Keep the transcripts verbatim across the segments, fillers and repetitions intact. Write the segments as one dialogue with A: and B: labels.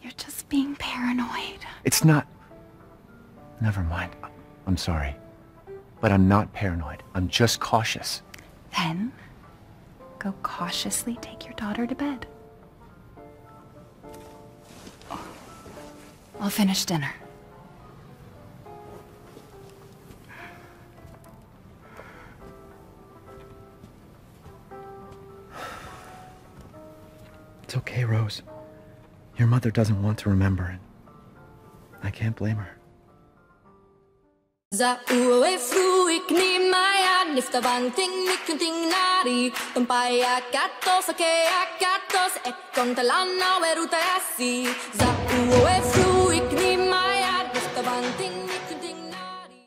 A: You're just being paranoid.
B: It's not... Never mind. I'm sorry. But I'm not paranoid. I'm just cautious.
A: Then, go cautiously take your daughter to bed. I'll finish dinner.
B: It's okay, Rose. Your mother doesn't want to remember it. I can't blame her.
C: Zauwe fruik ni maya nifta banting nikunting nari tumpaya katos ake akatos e kontalana weruta asi Zauwe fruik ni maya nifta banting nikunting nari.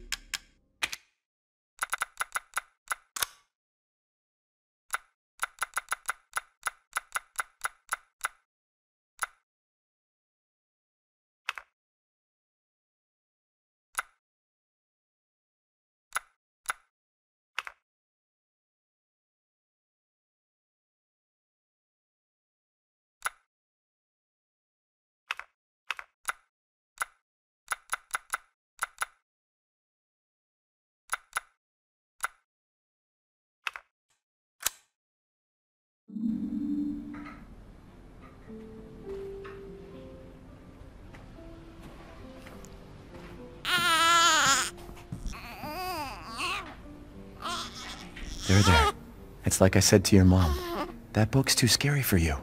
B: There, there. It's like I said to your mom. That book's too scary for you.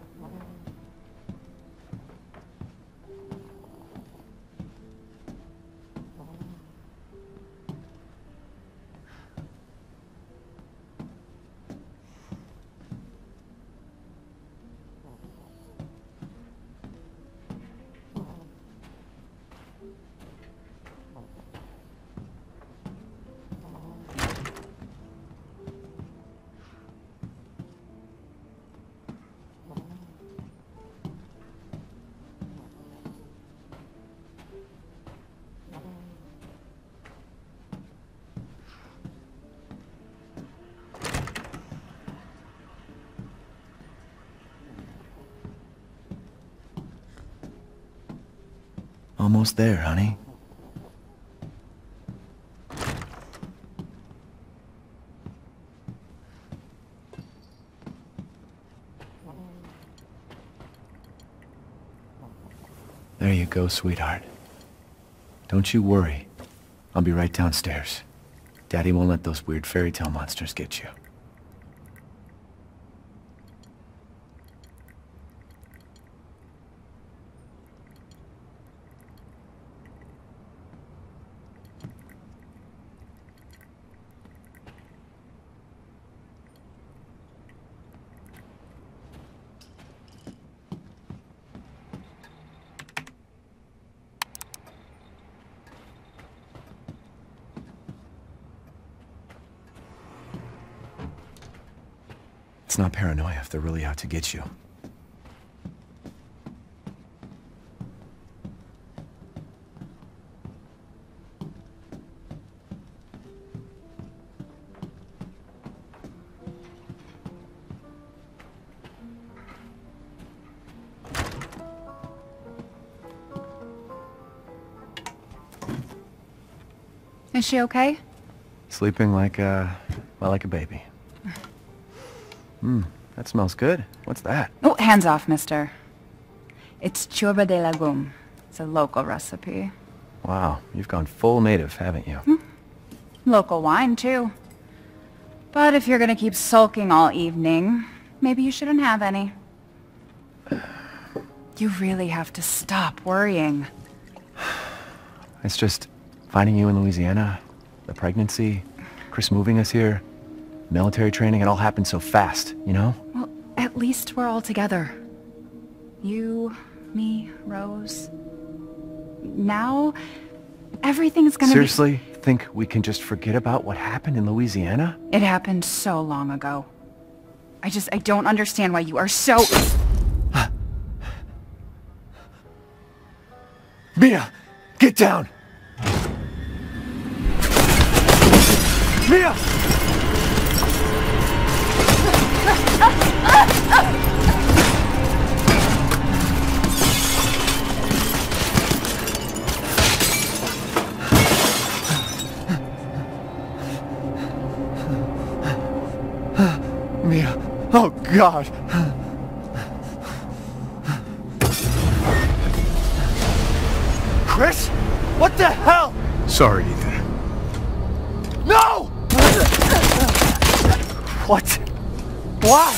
B: Almost there, honey. There you go, sweetheart. Don't you worry. I'll be right downstairs. Daddy won't let those weird fairy tale monsters get you. It's not paranoia if they're really out to get you.
A: Is she okay?
B: Sleeping like a, well, like a baby. Hmm, that smells good. What's that?
A: Oh, hands off, mister. It's churba de legume. It's a local recipe.
B: Wow, you've gone full native, haven't you?
A: Hmm. Local wine, too. But if you're gonna keep sulking all evening, maybe you shouldn't have any. You really have to stop worrying.
B: It's just finding you in Louisiana, the pregnancy, Chris moving us here, military training, it all happened so fast, you know?
A: Well, at least we're all together. You, me, Rose. Now, everything's gonna
B: Seriously? Be... Think we can just forget about what happened in Louisiana?
A: It happened so long ago. I just, I don't understand why you are so...
B: Mia! Get down! Mia! Oh, God. Chris? What the hell?
D: Sorry, Ethan.
B: No! What? Why?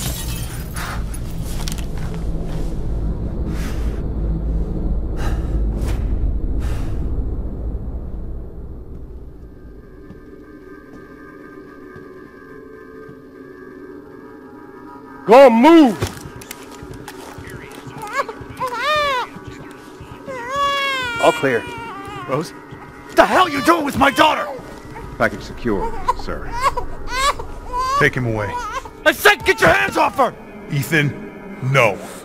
D: Go on, move!
B: All clear. Rose? What the hell are you doing with my daughter?
D: Package secure, sir. Take him away.
B: I said get your hands off her!
D: Ethan, no.